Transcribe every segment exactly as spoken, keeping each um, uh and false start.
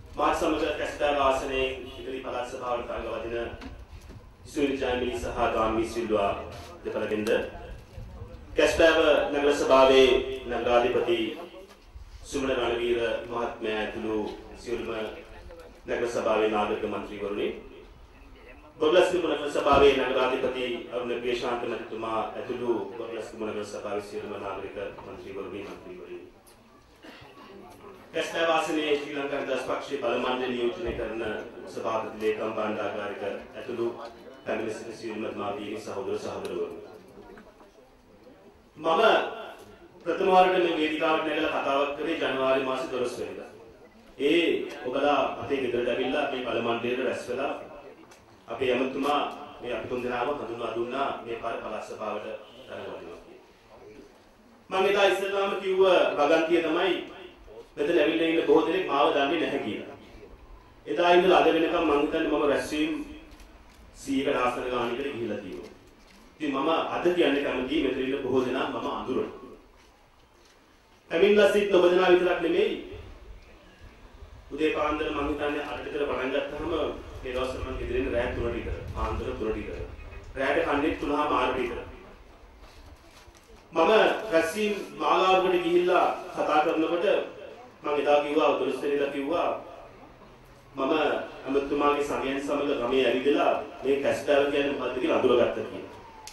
මාත් සමග කැස්බෑව ආසනයේ ඉදිරි පළාත් සභාවට තරඟ වදින ඉසුවිලි ජයමිලි සහ ගාම්බි සිල්වා දෙපළගෙන්ද කැස්බෑව නගර සභාවේ නගරාධිපති සුමන රණවීර මහත්මයා ඇතුළු සියලුම නගර සභාවේ නාගරික මන්ත්‍රීවරුනි බොග්ලස්කිම නගර සභාවේ නගරාධිපති අරුණ ප්‍රේශාන්ත මහත්මයා ඇතුළු බොග්ලස්කිම නගර සභාවේ සියලුම නාගරික මන්ත්‍රීවරුනි මන්ත්‍රීවරුනි කැස්බෑව ආසනයේ ශ්‍රී ලංකා නිදහස් පක්ෂයේ බල මණ්ඩල නියෝජනය කරන සභාපති ලේකම් භාණ්ඩාගාරික ඇතුළු පැමිණ සිටින සියලුම මාධ්‍ය සහෝදර සහෝදරවරුනි මම ප්‍රථම වාරයට මේ වේදිකාවට නැගලා කතාවක් කරේ ජනවාරි මාසේ දොළොස් වෙනිදා. ඒ ඔබලා අපේ ගෙදරට ඇවිල්ලා මේ බල මණ්ඩලයට රැස් වෙලා අපේ ඇමතුමා මේ අපි තුන් දෙනාම හඳුන්වා දුන්නා මේ පාර පළාත් සභාවට තරඟවදිනවා කියලා. මම එදා ඉස්සෙල්ලාම කිව්ව වගන්තිය තමයි මෙතන ඇවිල්ලා ඉන්න බොහෝ දෙනෙක් මාව දන්නේ නැහැ කියලා. එදා ඉඳලා අද වෙනකම් මම හිතන්නේ මම රැස්වීම සීයකට ආසන ගානකට ගිහිල්ලා තියෙනවා. ඉතින් මම අද කියන්නේ කැමතියි මෙතන ඉන්න බොහෝ දෙනා මම අඳුරනවා. ඇවිල්ලා සිට ඔබ දෙනා විතරක් නෙමෙයි උදේ පාන්දර මම හිතන්නේ අටට විතර පටන් ගත්තාම මේ දවස්වල මම ඉදිරියෙන් රෑ තුනට විතර පාන්දර තුනට විතර රෑට කන්නේ තුනහා මාරට විතර මම රැස්වීම මාලාවකට ගිහිල්ලා කතා කරනකොට මම එදා කිව්වා දොළොස් වෙනිදා කිව්වා මම අමතුමාගේ සමයන් සමග ගමේ ඇවිදලා මේ කැස්බෑව කියන්නේ මොකද්ද කියලා අඳුරගත්තා කියලා.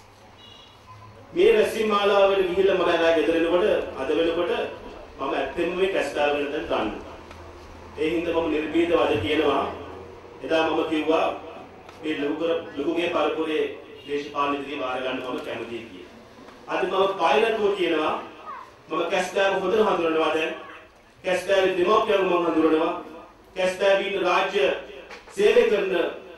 මේ රැස්වීම මාලාවට ගිහිල්ලා මම ආයෙ ගෙදර එනකොට අද වෙනකොට මම ඇත්තෙන්ම මේ කැස්බෑව ගැන දැන් දන්නවා. ඒ හින්දා මම නිර්භීතව අද කියනවා එදා මම කිව්වා මේ ලොකුකර ලොකුගේ පරපුරේ දේශපාලන ඉදිරිය බාර ගන්න මම කැමතියි කියලා. අද මම පායලට්ව කියනවා මම කැස්බෑව හොඳට හඳුනනවා දැන්. කැස්බෑවේ දෙමෝපියන් මම හඳුනනවා. කැස්බෑවේ ඉන්න රාජ්‍ය සේවය කරන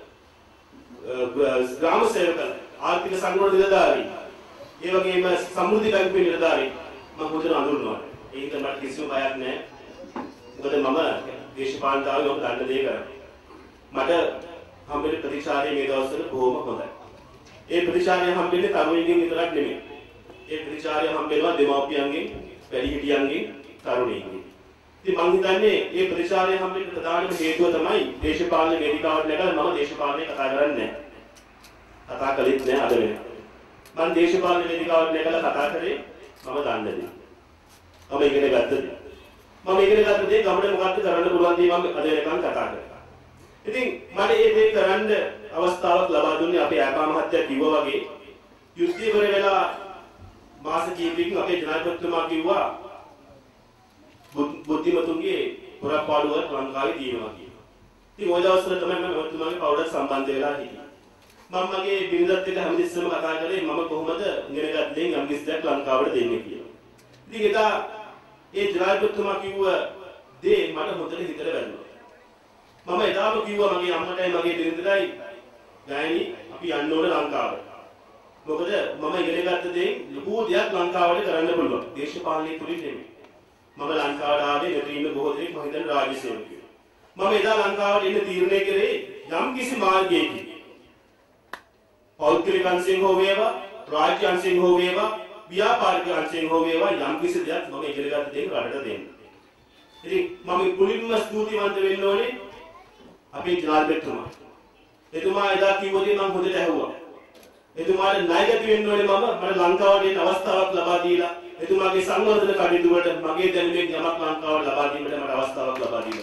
ග්‍රාම සේවකයන් ආර්ථික සංග්‍රහ නිලධාරී ඒ වගේම සමෘද්ධි බැංකුවේ නිලධාරී මම හොඳට අඳුරනවා. ඒක මට කිසිම බයක් නැහැ. මොකද මම දේශපාලනතාවය ඔබ දන්න දේ කරන්නේ. මට හම්බෙන ප්‍රතිචාරය මේ දවස්වල බොහොම හොඳයි. ඒ ප්‍රතිචාරය හම්බෙන්නේ තරුණයින්ගෙන් විතරක් නෙමෙයි. ඒ ප්‍රතිචාරය හම්බෙනවා දෙමාපියන්ගෙන්, වැඩිහිටියන්ගෙන්, තරුණයින්ගෙන්. ඉතින් මම හිතන්නේ මේ ප්‍රතිචාරය හම්බෙන්න ප්‍රධානම හේතුව තමයි දේශපාලන වේදිකාවට නැගලා මම දේශපාලනය කතා කරන්නේ නැහැ. කතා කළෙත් නැහැ අද වෙනකම්. මම දේශපාලන වේදිකාවට නැගලා කතා කරේ මම දන්න දේ. මම ඉගෙන ගත්ත දේ. මම ඉගෙන ගත්ත දේ ගමඩ මොකක්ද කරන්න පුළුවන් දේ මම අද වෙනකම් කතා කරා. ඉතින් මට මේ දේ කරන්න අවස්ථාවක් ලබා දුන්නේ අපේ ආපා මහත්තයා කිව්වා වගේ යුද්ධය ඉවර වෙලා මාස කිහිපයකින් අපේ ජනාධිපතිතුමා කිව්වා බුද්ධිමතුන්ගේ පුරපාඩුවක් ලංකාවේ තියෙනවා කියලා. ඉතින් ওই දවස්වල තමයි මම ඔබතුමාගේ පවුලට සම්බන්ධ වෙලා හිටියේ. මම මගේ බිරිඳත් එක්ක හැමදෙස්සම කතා කරේ මම කොහොමද ඉගෙනගත් දෙයින් යම් කිසියක් ලංකාවට දෙන්නේ කියලා. ඉතින් එදා ඒ ජනාධිපතිතුමා කිව්ව දේ මට හොඳට හිතට වැදුනා. මම එදාම කිව්වා මගේ අම්මටයි මගේ බිරිඳටයි ගෑණි අපි යන්න ඕන ලංකාවට. මොකද මම ඉගෙනගත්ත දෙයින් ලොකු දෙයක් ලංකාවට කරන්න පුළුවන්. දේශපාලනයේ තුලින් නෙමෙයි. මම ලංකාවට ආවේ මෙතන ඉන්න බොහෝ දෙනෙක් මම හිතන්නේ රාජ්‍ය සේවකයෝ. මම එදා ලංකාවට එන්න තීරණය කරේ යම් කිසි මාර්ගයකින්. පෞද්ගලික අංශයෙන් හෝ වේවා, රාජ්‍ය අංශයෙන් හෝ වේවා, ව්‍යාපාරික අංශයෙන් හෝ වේවා යම් කිසි දෙයක් මම ඉගෙනගත්ත දෙයින් රටට දෙන්න. ඉතින් මම මුලින්ම ස්තුතිවන්ත වෙන්න ඕනේ අපේ ජනාධිපතිතුමා. එතුමා එදා කිව්ව දේ මම හොඳට ඇහුවා. එතුමාට ණයගැති වෙන්න ඕනේ මම මට ලංකාවට එන්න අවස්ථාවක් ලබා දීලා එතුමාගේ සංවර්ධන කටයුතු වලට මගේ දැනුමෙන් යමක් ලංකාවට ලබා දීමට මට අවස්ථාවක් ලබා දීලා.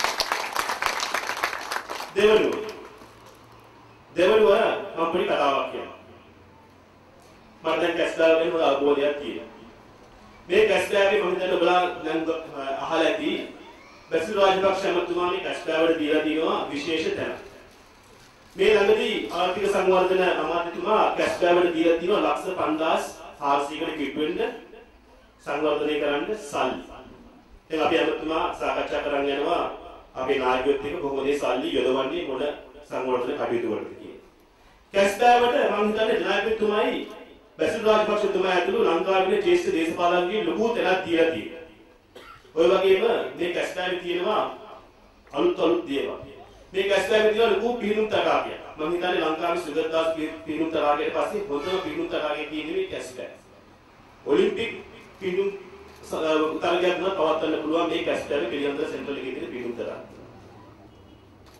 දෙවනුව දෙවනුව මම පොඩි කතාවක් කියනවා. මට දැන් කැස්බෑව ගැන හොඳ අවබෝධයක් තියෙනවා. මේ කැස්බෑවේ මම හිතන්නේ ඔබලා දැන් අහලා ඇති බැසිල් රාජපක්ෂ මහත්මයා මේ කැස්බෑවට දීලා තියෙනවා විශේෂ තැනක්. මේ ළඟදී ආර්ථික සංවර්ධන අමාත්‍යතුමා කැස්බෑවට දීලා තියෙනවා ලක්ෂ පන්දාස් හාරසීයකට කිට්ටු වෙන්න සංවර්ධනය කරන්න සල්ලි. දැන් අපි අමතුමා සාකච්ඡා කරන්න යනවා අපේ නායකයොත් එක්ක කොහොමද මේ සල්ලි යොදවන්නේ මොන සංවර්ධන කටයුතු වලට කියලා. කැස්බෑවට මම හිතන්නේ නායකතුමායි බැසිල් රාජපක්ෂතුමා ඇතුළු ලංකාවේ ජ්‍යෙෂ්ඨ දේශපාලකයන් ලොකු තැනක් දීලා තියෙනවා. ඔය වගේම මේ කැස්බෑවේ තියෙනවා අලුත් අලුත් දේවල්. මේ කැස්බෑවේ තියෙන ලොකු පිහිනුම් තටාකයක්. මම හිතන්නේ ලංකාවේ සුගතදාස් පිහිනුම් තටාකයට පස්සේ හොඳම පිහිනුම් තටාකය තියෙන්නේ මේ කැස්බෑ. ඔලිම්පික් පිහිනුම් තරගයක් නම් පවත්වන්න පුළුවන් මේ කැස්බෑවේ පිළියන්දර සෙන්ටර් එකේ තියෙන පිහිනුම් තටාකය.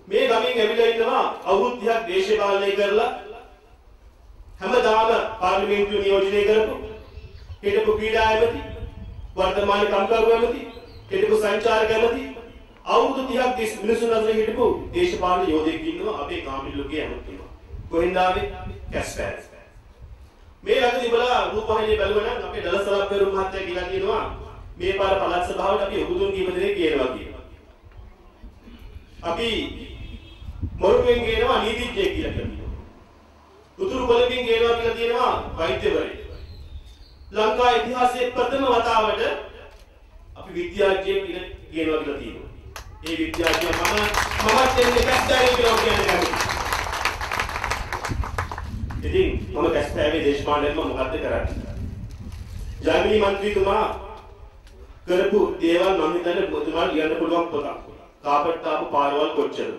මේ ගමෙන් ඇවිල්ලා ඉන්නවා අවුරුදු තිහක් දේශපාලනය කරලා හැමදාම පාර්ලිමේන්තුව නියෝජනය කරපු හිටපු ක්‍රීඩා ඇමති වර්තමාන කම්කරු ඇමති හිටපු සංචාරක ඇමති අවුරුදු තිහක් මිනිසුන් අතර හිටපු දේශපාලන යෝධයෙක් ඉන්නවා අපේ කාමිල්ලුගේ ඇමතිතුමා. කොහෙන්ද ආවේ? කැස්පෑර්. මේ ළඟදී බලා රූපවාහිනිය බැලුවා නම් අපේ දලසරා පෙරුම් මහත්තයා කියලා කියනවා මේ පාර පළාත් සභාවට අපි ඔබතුන් කීප දෙනෙක් කියනවා කියලා. අපි මොරුවෙන් කියනවා නීතිඥයෙක් කියලා කියනවා. උතුරු කොළඹින් කියනවා කියලා කියනවා වෛද්‍යවරයෙක්. ලංකා ඉතිහාසයේ ප්‍රථම වතාවට අපි විද්‍යාඥයෙක් කියලා කියනවා කියලා තියෙනවා. ඒ විද්‍යාඥයා මම මමත් එන්නේ කැස්පෑරේ කියලා කියන්නේ. ඉතින් මම කැස්පෑරේ දේශපාලනයෙන් මොකද්ද කරන්නේ? ජර්මනි මන්ත්‍රීතුමා කරපු දේවල් මම හිතන්නේ ඔබතුමාට ලියන්න පුළුවන් පොතක්. කාපට් තාපු පාරවල් කොච්චරද?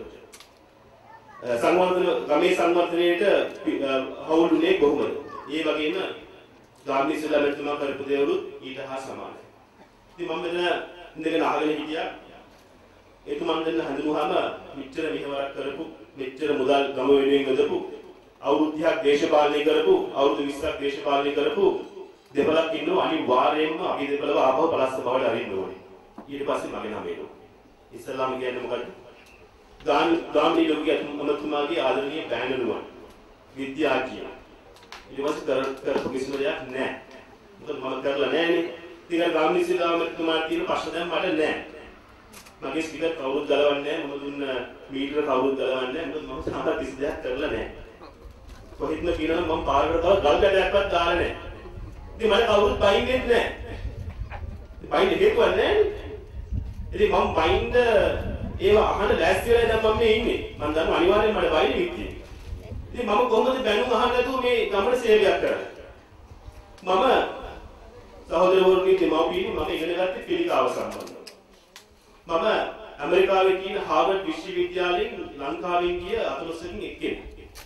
සංවර්ධන ගමේ සංවර්ධනයේට හවුලුනේ කොහොමද? ඒ වගේම ගාන්ධි ඉස්ලාමතුමා කරපු දේවලුත් ඊට හා සමානයි. ඉතින් මම මෙතන ඉඳගෙන අහගෙන හිටියා එතුමන් දෙන්න හඳුනුවාම මෙච්චර මෙහෙවරක් කරපු මෙච්චර මුදල් ගම වෙනුවෙන් ගදපු අවුරුදු තිහක් දේශපාලනය කරපු අවුරුදු විස්සක් දේශපාලනය කරපු දෙපළක් ඉන්නවා අනිවාර්යයෙන්ම අපි දෙපළව ආපහු පළස්ස බවට අරින්න ඕනේ. ඊට පස්සේ මගේ නම එනවා. ඉස්ලාම කියන්නේ මොකද්ද? ගාන් ගාන්ධි ලෝකයේ අතුමාගේ ආදරණීය බෑනනුවන් විද්‍යාඥයා. ඊට පස්සේ කර කරපු කිසිම දෙයක් නැහැ. මොකද මම කරලා නැහැනේ. ඉතින් ගාන්ධි ඉස්ලාමතුමාට තියෙන ප්‍රශ්න දැන් මට නැහැ. මගේ ස්පීකර් කවුරුත් ගලවන්නේ නැහැ. මම දුන්න මීටර කවුරුත් ගලවන්නේ නැහැ. මොකද මම සාමාන්‍ය කිසි දෙයක් කරලා නැහැ. කොහෙත්ම කියනවා මම පාරකට තව ගල් ගැටයක්වත් දාලා නැහැ. ඉතින් මට කවුරුත් බයින්නේ නැහැ. බයින්නේ හේතුවක් නැහැ. ඉතින් මම බයින්ද ඒව අහන්න ලෑස්ති වෙලා දැන් මම මේ ඉන්නේ. මම දන්නවා අනිවාර්යෙන්ම මට බයින්නේ විත්තියි. ඉතින් මම කොහොමද බැනුම් අහන්න නැතුව මේ ගමන සේවයක් කරන්නේ? මම සහෝදරවරුන්ගේ දෙමව්පියනි මම ඉගෙන ගත්තේ පිළිකාව සම්බන්ධව. මම ඇමරිකාවේ තියෙන හාවර්ඩ් විශ්වවිද්‍යාලයෙන් ලංකාවෙන් ගිය අතලොස්සකින් එක්කෙනෙක්.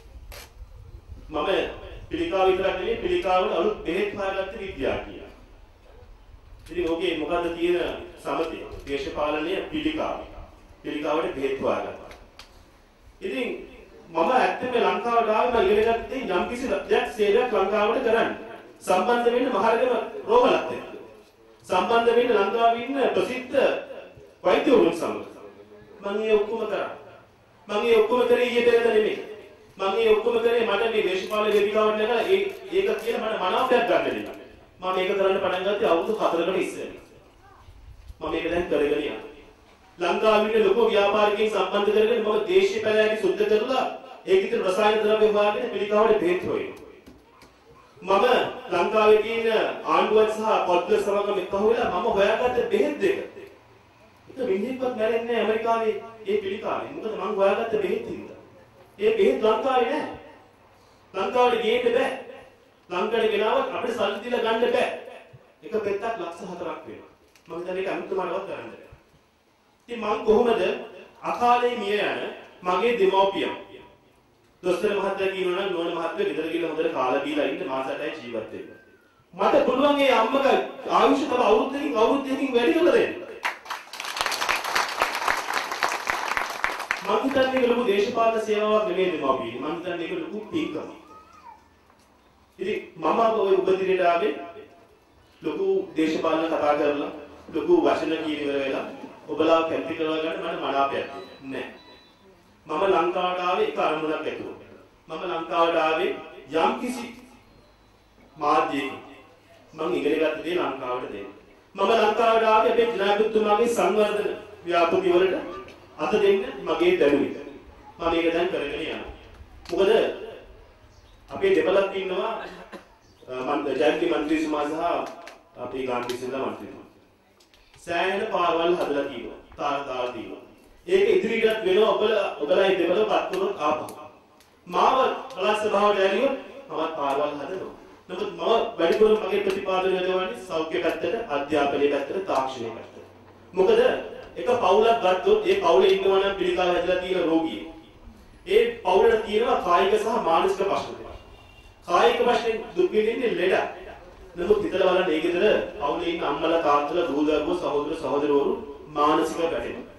මම පිළිකාව විතරක් නෙවෙයි පිළිකාවට අලුත් බෙහෙත් හොයාගත්ත විද්‍යාඥයෙක්. ඉතින් ඔගේ මොකද්ද තියෙන සමතය? දේශපාලනයේ පිළිකාව. පිළිකාවට බෙහෙත් හොයාගත්තා. ඉතින් මම ඇත්තටම ලංකාවට ආවම ඉගෙන ගත්තේ යම්කිසි දෙයක් සේවයක් ලංකාවට කරන්න. සම්බන්ධ වෙන්න මහරගම රෝහලත් එක්ක. සම්බන්ධ වෙන්න ලංකාවේ ඉන්න ප්‍රසිද්ධ වෛද්‍යවරුන් සමග. මම ඒ ඔක්කොම කරා. මම ඒ ඔක්කොම කරේ ඊයේ පෙරේද නෙමෙයි. මම ඒ ඔක්කොම කරේ මට මේ දේශපාලන වේදිකාවට නැගලා ඒ ඒක කියලා මට මනාපයක් ගන්න දෙන්න. මම මේක කරන්න පටන් ගත්තේ අවුරුදු හතරකට ඉස්සෙල්ලා. මම මේක දැන් කරගෙන යනවා. ලංකාවේ ඉන්න ලොකු ව්‍යාපාරිකයන් සම්බන්ධ කරගෙන මම දේශීය පැලෑටි සුද්ධ කරලා ඒකිත රසායන ද්‍රව්‍ය හොයාගෙන පිළිකාවට බෙහෙත් හොයනවා. මම ලංකාවේ තියෙන ආණ්ඩුවත් සහ පොත්වල සමග එක්කහුව වෙලා මම හොයාගත්ත බෙහෙත් දෙක. ඒක මිනිහෙක්වත් මැරෙන්නේ නැහැ ඇමරිකාවේ ඒ පිළිකාවේ. මොකද මම හොයාගත්ත බෙහෙත් හින්දා. ඒ බෙහෙත් ලංකාවේ නැහැ. ලංකාවට ගේන්න බෑ. ලංකාවට ගෙනාවත් අපිට සල්ලි දීලා ගන්න බෑ. එක පෙත්තක් ලක්ෂ හතරක් වෙනවා. මම හිතන්නේ ඒක අමුතුමාරවත් කරන්න බෑ. ඉතින් මම කොහොමද අකාලේ මිය යන මගේ දෙමව්පියන් දොස්තර මහත්තයා කියනවා නම් නෝන මහත්තයා ගෙදර ගිහලා හොඳට කාලා බීලා ඉන්න මාස අටයි ජීවත් වෙන්න. මට පුළුවන් ඒ අම්මගේ ආයුෂ තව අවුරුද්දකින් අවුරුද්දකින් වැඩි කරලා දෙන්න. මම හිතන්නේ ඒක ලොකු දේශපාලන සේවාවක් නෙමෙයි දෙමව්පියනි. මම හිතන්නේ ඒක ලොකු පින්කමක්. ඉතින් මම ඔය උපදිනේට ආවේ ලොකු දේශපාලන කතා කරලා ලොකු වචන කියන ඉවර වෙලා ඔබලා කැපි කරලා ගන්න මට මනාපයක් නැහැ. මම ලංකාවට ආවේ එක අරමුණක් ඇතුව. මම ලංකාවට ආවේ යම්කිසි මාධ්‍යයකින් මම ඉගෙන ගත්ත දේ ලංකාවට දෙන්න. මම ලංකාවට ආවේ අපේ ජනාධිපතිතුමාගේ සංවර්ධන ව්‍යාපෘති වලට අත දෙන්න මගේ දැනුමේ. මම මේක දැන් කරගෙන යනවා. මොකද අපේ දෙපළක් ඉන්නවා මම ජයන්ති මන්ත්‍රීතුමා සහ අපේ ගාන්ධි සිල්ලා මන්ත්‍රීතුමා. සෑහෙන පාරවල් හදලා තියෙනවා. තාර තාර තියෙනවා. ඒක ඉදිරියට වෙනවා ඔබලා ඔබලා මේ දෙපළ පත් කරොත් ආපහු. මාව පළාත් සභාවට ඇරියොත් මමත් පාරවල් හදනවා. නමුත් මම වැඩිපුරම මගේ ප්‍රතිපාදනය යොදවන්නේ සෞඛ්‍ය පැත්තට, අධ්‍යාපනයේ පැත්තට, තාක්ෂණයේ පැත්තට. මොකද එක පවුලක් ගත්තොත් ඒ පවුලේ ඉන්නවා නම් පිළිකාව හැදලා තියෙන රෝගියෙක්. ඒ පවුලට තියෙනවා කායික සහ මානසික ප්‍රශ්න. කායික ප්‍රශ්නේ දුක් විඳින්නේ ලෙඩ. නමුත් හිතලා බලන්න ඒ ගෙදර පවුලේ ඉන්න අම්මලා තාත්තලා දූ දරුවෝ සහෝදර සහෝදරවරු මානසික පැටලෙනවා.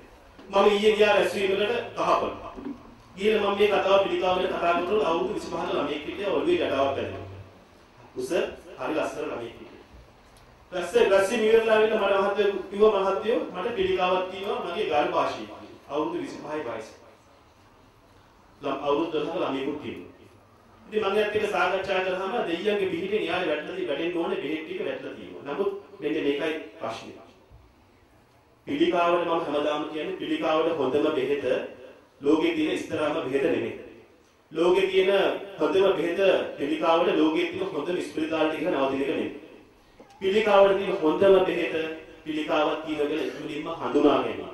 මම ඊයේ ගියා රැස්වීමකට කහපොළ. ගිහලා මම මේ කතාව පිළිකාවකට කතා කරනකොට අවුරුදු විසිපහක ළමයෙක් හිටියා ඔළුවේ ජඩාවක් ඇතුළේ. උස හරි ලස්සන ළමයෙක් හිටියා. ඊපස්සේ රැස්වීම ඉවරලා වෙන මට මහත්තයෝ කිව්වා මහත්තයෝ මට පිළිකාවක් තියෙනවා මගේ ගර්භාෂයේ. අවුරුදු විසිපහයි වයස. ළම අවුරුදු දොළහක ළමයෙකුට තියෙනවා. ඉතින් මම එයාත් එක්ක සාකච්ඡා කරාම දෙයියන්ගේ පිටින් යාලේ වැටලා වැටෙන්න ඕනේ බෙහෙත් ටික වැටලා තියෙනවා. නමුත් මෙන්න මේකයි ප්‍රශ්නේ. පිළිකාවට මම හැමදාම කියන්නේ පිළිකාවට හොඳම බෙහෙත ලෝකේ තියෙන ඉස්තරාම බෙහෙත නෙමෙයි. ලෝකේ තියෙන හොඳම බෙහෙත පිළිකාවට ලෝකේ තියෙන හොඳම ස්පිරිතාල ටික නවතින එක නෙමෙයි. පිළිකාවට තියෙන හොඳම බෙහෙත පිළිකාවක් කියනකල මුලින්ම හඳුනා ගැනීම.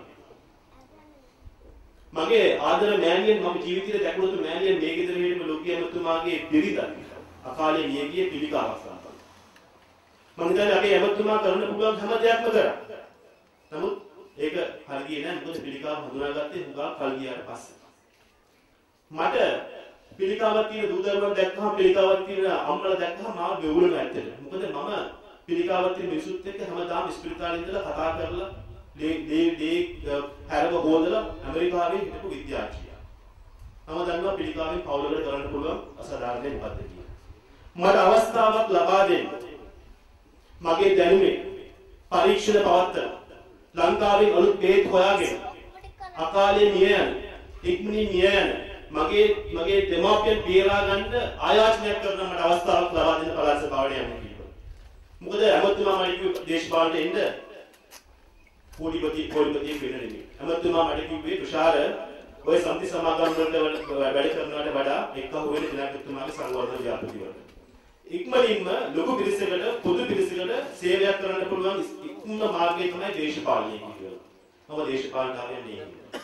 මගේ ආදර මෑණියන් මම ජීවිතේ දැකපු මෑණියන් මේ ගෙදර හිටපු ලෝකියමතුමාගේ බිරිඳ අකාලේ මිය ගියේ පිළිකාවක් සම්පන්න. මම හිතන්නේ අපේ එමතුමා කරන්න පුළුවන් හැම දෙයක්ම කරා. නමුත් ඒක හරියන්නේ නැහැ මොකද පිළිකාව හඳුනාගත්තේ හුඟා කල් ගියාට පස්සේ. මට පිළිකාවක් තියෙන දූ දරුවන් දැක්කම පිළිකාවක් තියෙන අම්මලා දැක්කම මාව ගෙවුලනවා ඇත්තට. මොකද මම පිළිකාවක් තියෙන මිනිසුත් එක්ක හැමදාම ස්පිරිතාලේ ඉඳලා කතා කරලා දේ දේ දේ හැරව හොදලා ඇමරිකාවේ හිටපු විද්‍යාඥයා. මම දන්නවා පිළිකාවෙන් පවුලකට කරන්න පුළුවන් අසාධාරණ මොකක්ද කියලා. මට අවස්ථාවක් ලබා දෙන්න. මගේ දැනුමේ පරීක්ෂණ පවත්තන ලංකාවේ අලුත් බෙහෙත් හොයාගෙන අකාලේ මිය යන ඉක්මනින් මිය යන මගේ මගේ දෙමාපියන් බේරා ගන්න ආයාචනයක් කරන මට අවස්ථාවක් ලබා දෙන්න පළාත් සභාවට යන්න කිව්වා. මොකද ඇමතුමා මට කිව්ව දේශපාලනට එන්න පොඩිපති පොඩිපති වෙන්නේ. ඇමතුමා මට කිව්වේ තුෂාර ඔය සම්ති සමාගම් වලට වැඩ කරනවට වඩා එක්කහුව වෙන ජනාධිපතිතුමාගේ සංවර්ධන ව්‍යාපෘතිවලට ඉක්මනින්ම ලොකු පිරිසකට පොදු පිරිසකට සේවයක් කරන්න පුළුවන් ඉක්මන මාර්ගය තමයි දේශපාලනය කියන්නේ. මම දේශපාලනකාරයෙක් නෙවෙයි.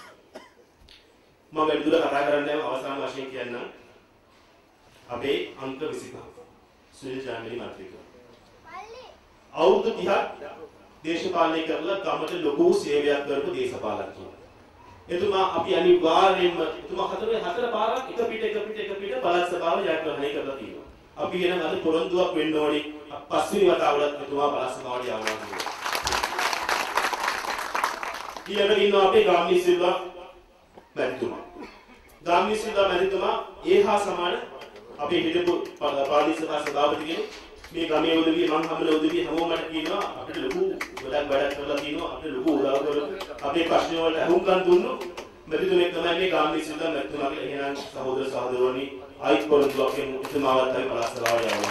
මම වැඩිදුර කතා කරන්නේ අවසාන වශයෙන් කියන්න අපේ අංක විසිපහ සුනිල් ජාමලි මන්ත්‍රීතුමා. අවුරුදු තිහක් දේශපාලනය කරලා ගමට ලොකු සේවයක් කරපු දේශපාලකයෙක්. එතුමා අපි අනිවාර්යයෙන්ම එතුමා හතරේ හතර පාරක් එක පිට එක පිට එක පිට පළාත් සභාව ජයග්‍රහණය කරලා තියෙනවා. අපි එන අද පොරොන්දුවක් වෙන්න ඕනේ පස්වෙනි වතාවට එතුමා පළාත් සභාවට යවනවා. ඊළඟට ඉන්නවා අපේ ගාමිණී සිල්වා මැතිතුමා. ගාමිණී සිල්වා මැතිතුමා ඒහා සමාන අපේ හිටපු පාර්ලිමේන්තු සභා සභාපති කෙනෙක්. මේ ගමේ උදවිය මං හම්බෙලා උදවිය හැමෝම මට කියනවා අපිට ලොකු වැඩක් වැඩක් කරලා තියෙනවා අපිට ලොකු උදව් කරලා අපේ ප්‍රශ්න වලට අහුම්කම් දුන්නොත් මැතිතුමෙක් තමයි මේ ගාමිණී සිල්වා මැතිතුමා කියලා. එහෙනම් සහෝදර සහෝදරවනි ආයිත් පොරොන්දුවක් වෙන එතුමාවත් අපි පළාත් සභාවට යවනවා.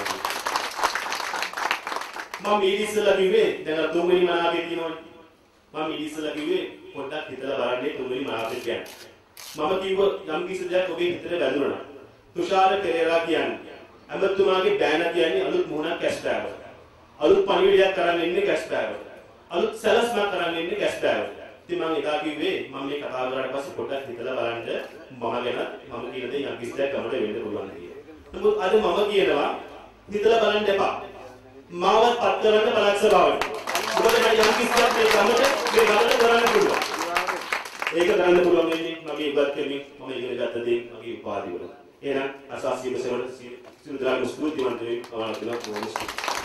මම ඊඩිස්ලා කිව්වේ දැන් තුන්වෙනි මනාපේ තියෙනවනේ. මම ඊඩිස්ලා කිව්වේ පොඩ්ඩක් හිතලා බලන්න තුන්වෙනි මනාපේ කියන්නේ. මම කිව්ව යම් කිසි දෙයක් ඔබේ හිතට වැදුණා. තුෂාර පෙරේරා කියන්නේ ඇමතුමාගේ බෑන කියන්නේ අලුත් මුහුණක් කැස්බෑව. අලුත් පණිවිඩයක් කරන්න ඉන්නේ කැස්බෑව. අලුත් සැලැස්මක් කරන්න ඉන්නේ කැස්බෑව. ඉතින් මම එදා කිව්වේ මම මේ කතා කරාට පස්සේ පොඩ්ඩක් හිතලා බලන්න මම ගැන මම කියන දේ යම් කිසි දෙයක් ගමට වෙන්න පුළුවන් කියලා. නමුත් අද මම කියනවා හිතලා බලන්න එපා. මාවත් පත් කරන්න පළාත් සභාවට. මොකද මම යම් කිසි දෙයක් මේ ගමට මේ ගමට කරන්න පුළුවන්. ඒක කරන්න පුළුවන් වෙන්නේ මගේ ඉවත් කෙනෙක් මම ඉගෙන ගත්ත දේ මගේ උපාධි වල. එහෙනම් අසාසිය බසවල සියලු දරාග ස්තුතිවන්ත වෙයි. අවනත් වෙනවා.